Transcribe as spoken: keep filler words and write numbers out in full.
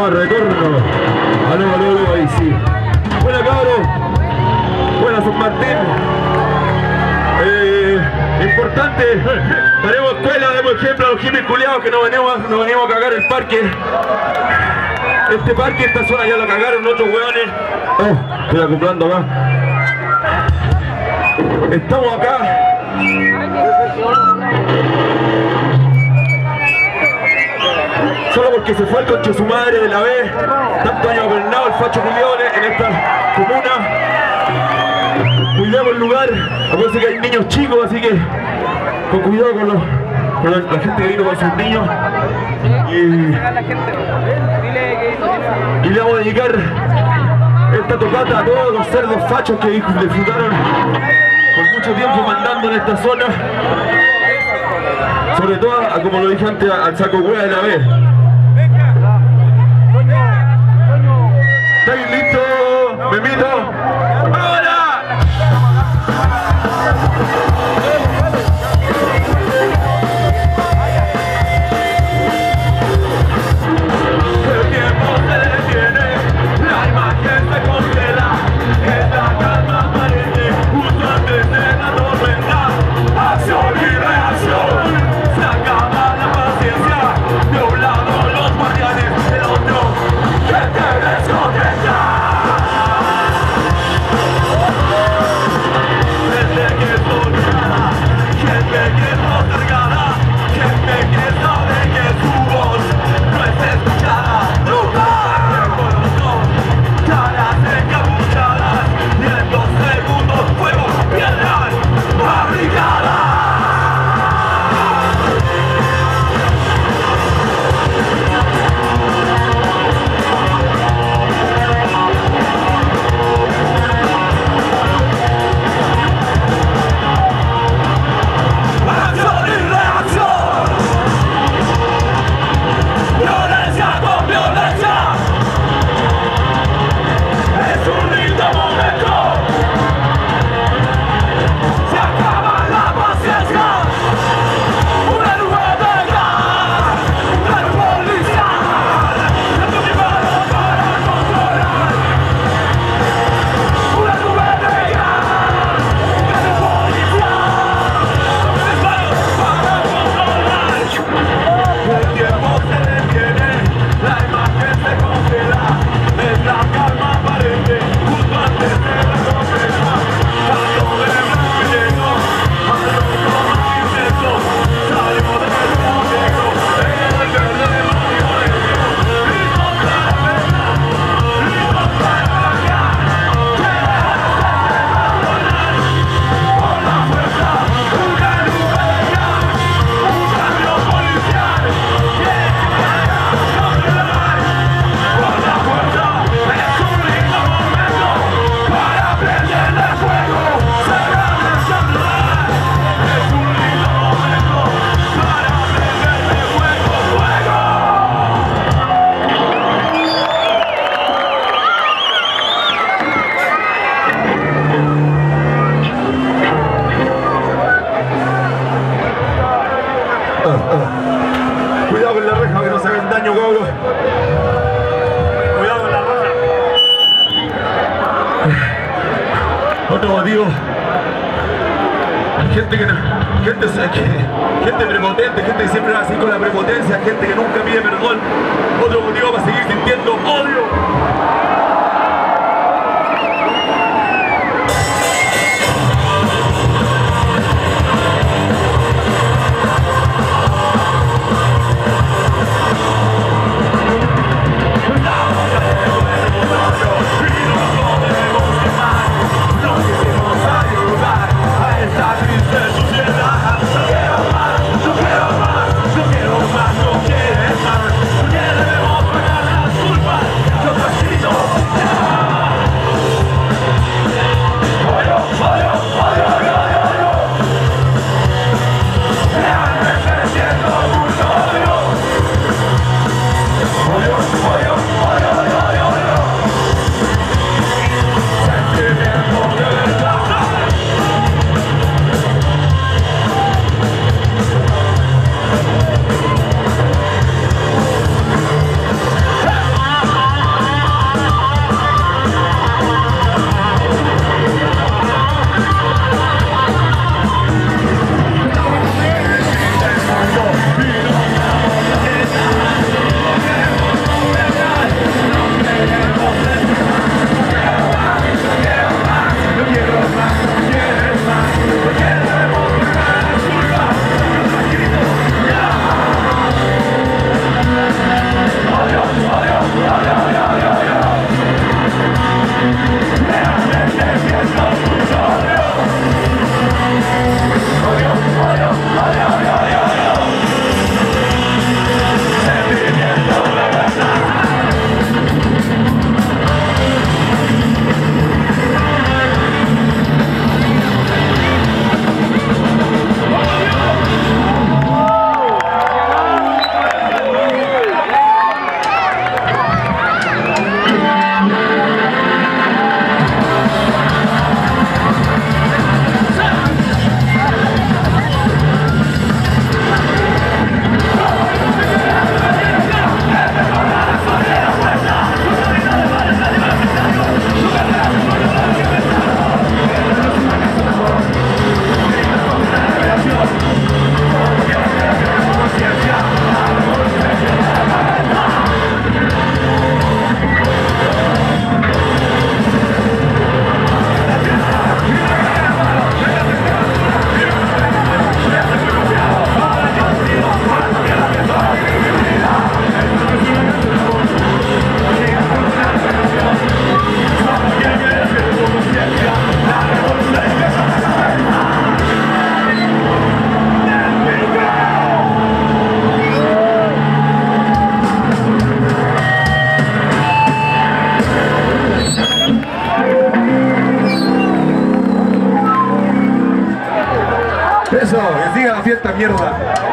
programa Retorno. Aló, aló, aló, ahí sí. Buena, cabros. Buena, San Martín. Eh, importante, tenemos escuela, demos ejemplo a los hippies culiados que no venimos, no venimos a cagar el parque. Este parque, esta zona ya la cagaron otros hueones. Oh, estoy acoplando acá. Estamos acá. Solo porque se fue el conche su madre de la B, tanto años gobernado el facho culione en esta comuna. Cuidemos el lugar, acuérdense que hay niños chicos, así que con cuidado con, los, con la, la gente que vino con sus niños. Y, y le vamos a dedicar esta tocata a todos los cerdos fachos que disfrutaron por mucho tiempo mandando en esta zona. Sobre todo, a, como lo dije antes, al saco hueá de la B. ¿Estáis listos? ¿Me invito? ¡Ahora! Cuidado con la reja, que no se hagan daño, cabros. Cuidado con la reja. Otro motivo. Gente que no, gente, que, gente prepotente, gente que siempre va así con la prepotencia, gente que nunca pide perdón. Otro motivo para seguir sintiendo odio. Yo fiesta, mierda.